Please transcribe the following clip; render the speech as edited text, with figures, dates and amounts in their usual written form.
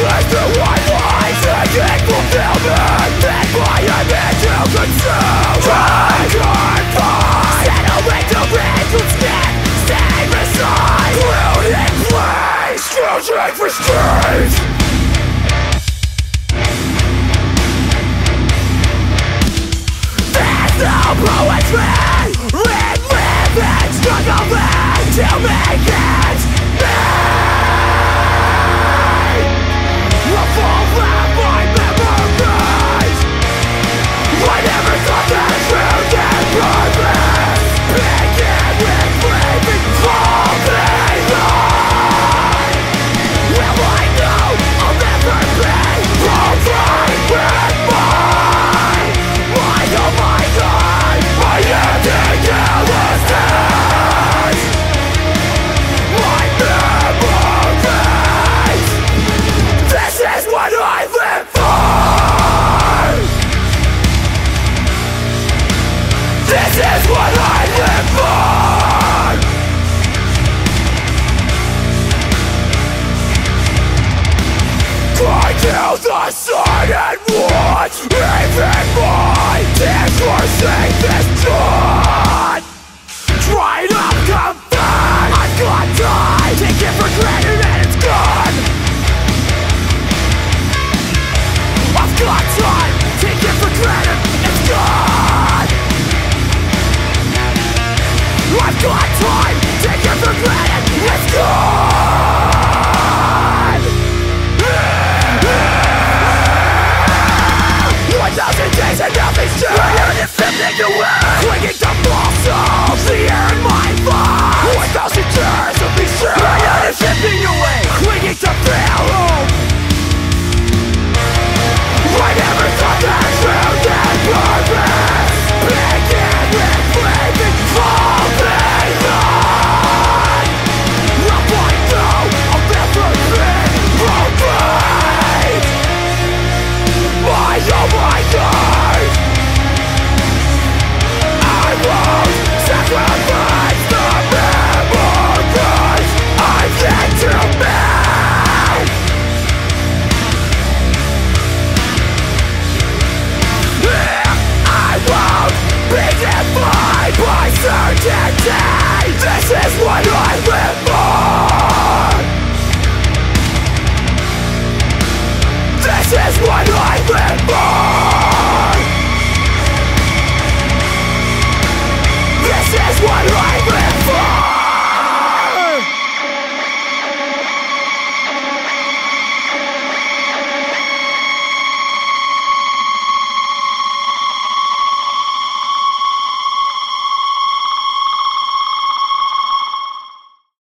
As the white lies seeking fulfillment, then my image to consume. Confined, settling to wrinkled skin, stay resigned, glued in place, scrounging for strength. There's no poetry, living, struggling to make it me. A full of my memories. I never thought that truth and purpose began with braving falling on. Well, I know I'll never be alright with mine. Oh my God, I am the Calloused. My memories. This is what I live for. This is what I live for. Cry till the sun and watch. Even my tears forsake this drought. Dried up, confined, I've got time. Take it for granted and it's gone. I've got time, take it for granted, it's gone. I've got time, take it for granted, it's gone. 1,000 days and nothing's changed. I am flipping away, clinging to blossoms, the air in my lungs. 1,000 tears of me shame. I am flipping away, clinging to Theorem. I never thought that truth and purpose began with braving falling on. I know I'll never be alright. Oh my God, I won't sacrifice the memories I've yet to make. I won't be defined by certainty.